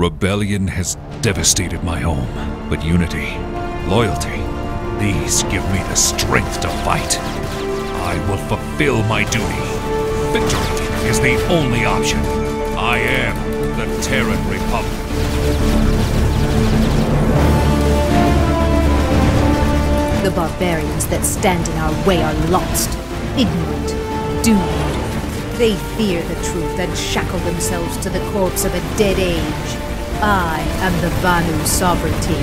Rebellion has devastated my home, but unity, loyalty, these give me the strength to fight. I will fulfill my duty. Victory is the only option. I am the Terran Republic. The barbarians that stand in our way are lost, ignorant, doomed. They fear the truth and shackle themselves to the corpse of a dead age. I am the Vanu sovereignty.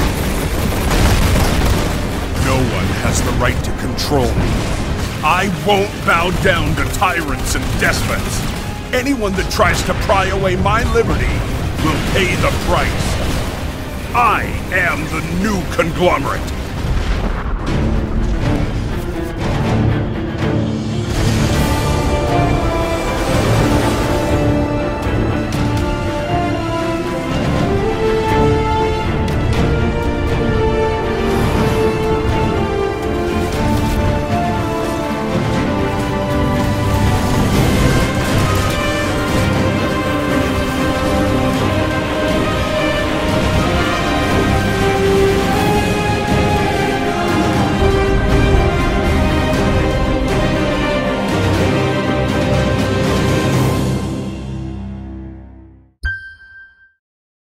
No one has the right to control me. I won't bow down to tyrants and despots. Anyone that tries to pry away my liberty will pay the price. I am the new conglomerate.